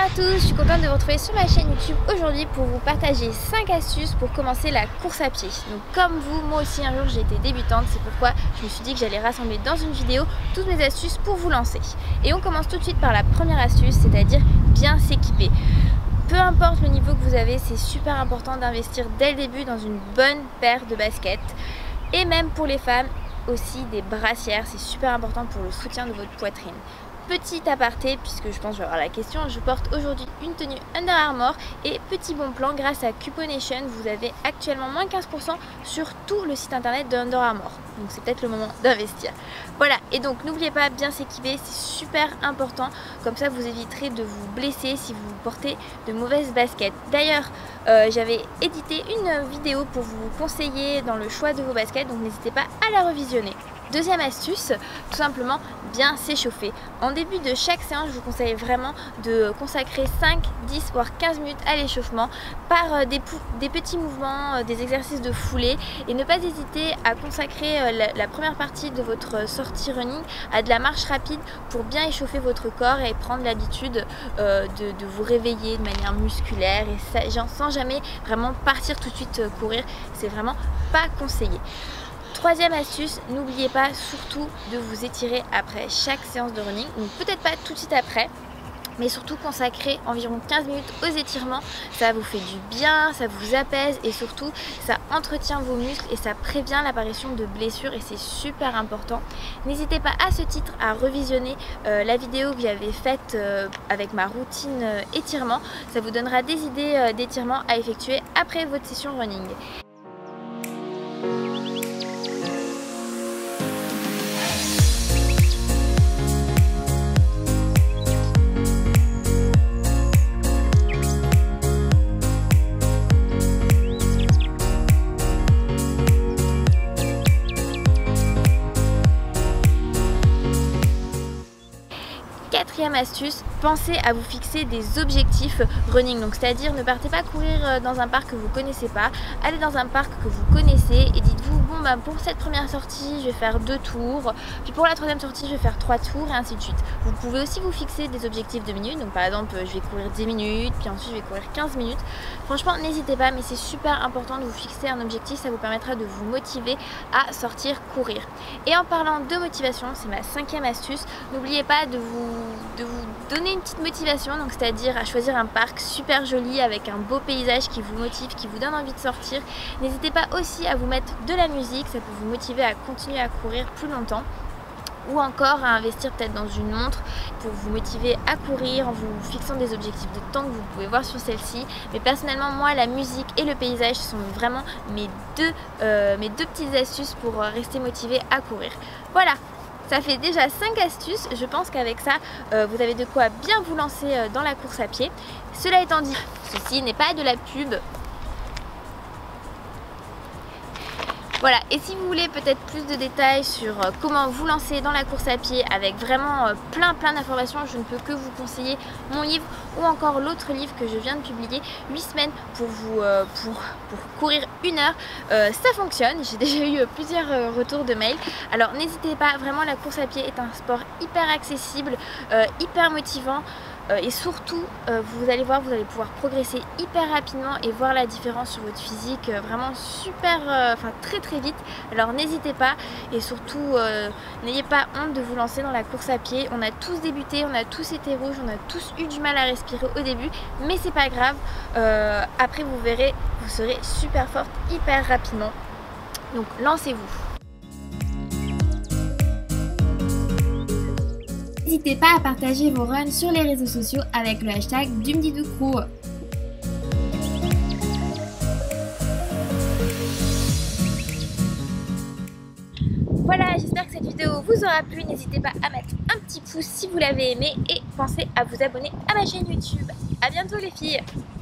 à tous, je suis contente de vous retrouver sur ma chaîne YouTube aujourd'hui pour vous partager 5 astuces pour commencer la course à pied. Donc comme vous, moi aussi un jour j'ai été débutante, c'est pourquoi je me suis dit que j'allais rassembler dans une vidéo toutes mes astuces pour vous lancer. Et on commence tout de suite par la première astuce, c'est-à-dire bien s'équiper. Peu importe le niveau que vous avez, c'est super important d'investir dès le début dans une bonne paire de baskets. Et même pour les femmes, aussi des brassières, c'est super important pour le soutien de votre poitrine. Petit aparté, puisque je pense que je vais avoir la question, je porte aujourd'hui une tenue Under Armour et petit bon plan, grâce à Cuponation, vous avez actuellement moins 15% sur tout le site internet de Under Armour. Donc c'est peut-être le moment d'investir. Voilà, et donc n'oubliez pas bien s'équiper, c'est super important, comme ça vous éviterez de vous blesser si vous portez de mauvaises baskets. D'ailleurs, j'avais édité une vidéo pour vous conseiller dans le choix de vos baskets, donc n'hésitez pas à la revisionner. Deuxième astuce, tout simplement bien s'échauffer. En début de chaque séance, je vous conseille vraiment de consacrer 5, 10 voire 15 minutes à l'échauffement par des petits mouvements, des exercices de foulée, et ne pas hésiter à consacrer la première partie de votre sortie running à de la marche rapide pour bien échauffer votre corps et prendre l'habitude de vous réveiller de manière musculaire et ça, sans jamais vraiment partir tout de suite courir, c'est vraiment pas conseillé. Troisième astuce, n'oubliez pas surtout de vous étirer après chaque séance de running, donc peut-être pas tout de suite après, mais surtout consacrer environ 15 minutes aux étirements. Ça vous fait du bien, ça vous apaise et surtout ça entretient vos muscles et ça prévient l'apparition de blessures et c'est super important. N'hésitez pas à ce titre à revisionner la vidéo que j'avais faite avec ma routine étirement. Ça vous donnera des idées d'étirements à effectuer après votre session running. Quatrième astuce, pensez à vous fixer des objectifs running, donc c'est-à-dire ne partez pas courir dans un parc que vous connaissez pas, allez dans un parc que vous connaissez et dites-vous bon bah pour cette première sortie je vais faire 2 tours, puis pour la troisième sortie je vais faire 3 tours et ainsi de suite. Vous pouvez aussi vous fixer des objectifs de minutes, donc par exemple je vais courir 10 minutes, puis ensuite je vais courir 15 minutes. Franchement n'hésitez pas, mais c'est super important de vous fixer un objectif, ça vous permettra de vous motiver à sortir courir. Et en parlant de motivation, c'est ma 5e astuce, n'oubliez pas de vous donner une petite motivation, donc c'est-à-dire à choisir un parc super joli avec un beau paysage qui vous motive, qui vous donne envie de sortir. N'hésitez pas aussi à vous mettre de la musique, ça peut vous motiver à continuer à courir plus longtemps, ou encore à investir peut-être dans une montre pour vous motiver à courir en vous fixant des objectifs de temps que vous pouvez voir sur celle-ci. Mais personnellement moi la musique et le paysage sont vraiment mes deux petites astuces pour rester motivé à courir. Voilà, ça fait déjà 5 astuces, je pense qu'avec ça vous avez de quoi bien vous lancer dans la course à pied. Cela étant dit, ceci n'est pas de la pub. Voilà, et si vous voulez peut-être plus de détails sur comment vous lancer dans la course à pied avec vraiment plein d'informations, je ne peux que vous conseiller mon livre ou encore l'autre livre que je viens de publier, 8 semaines pour courir 1 heure. Ça fonctionne, j'ai déjà eu plusieurs retours de mails. Alors n'hésitez pas, vraiment la course à pied est un sport hyper accessible, hyper motivant. Et surtout vous allez voir, vous allez pouvoir progresser hyper rapidement et voir la différence sur votre physique vraiment super, très vite. Alors n'hésitez pas et surtout n'ayez pas honte de vous lancer dans la course à pied. On a tous débuté, on a tous été rouges, on a tous eu du mal à respirer au début, mais c'est pas grave, après vous verrez, vous serez super forte hyper rapidement. Donc lancez-vous. N'hésitez pas à partager vos runs sur les réseaux sociaux avec le hashtag Dumdidoukro. Voilà, j'espère que cette vidéo vous aura plu. N'hésitez pas à mettre un petit pouce si vous l'avez aimé et pensez à vous abonner à ma chaîne YouTube. A bientôt les filles!